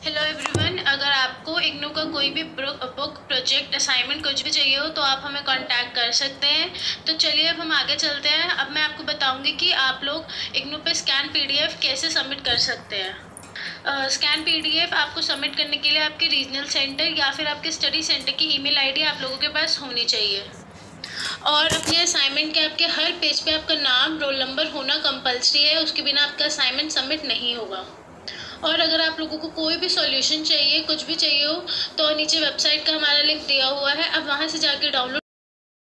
Hello everyone, अगर आपको इग्नू का कोई भी बुक प्रोजेक्ट असाइनमेंट कुछ भी चाहिए हो तो आप हमें कांटेक्ट कर सकते हैं। तो चलिए अब हम आगे चलते हैं। अब मैं आपको बताऊंगी कि आप लोग इग्नू पे स्कैन पीडीएफ कैसे सबमिट कर सकते हैं। स्कैन पीडीएफ आपको सबमिट करने के लिए आपके रीजनल सेंटर या फिर आपके स्टडी सेंटर की ईमेल आईडी आप लोगों के पास होनी चाहिए। और अपने असाइनमेंट के आपके हर पेज पे आपका नाम, रोल नंबर होना कंपलसरी है, उसके बिना आपका असाइनमेंट सबमिट नहीं होगा। और अगर आप लोगों को कोई भी सॉल्यूशन चाहिए, कुछ भी चाहिए हो, तो नीचे वेबसाइट का हमारा लिंक दिया हुआ है, आप वहाँ से जाके डाउनलोड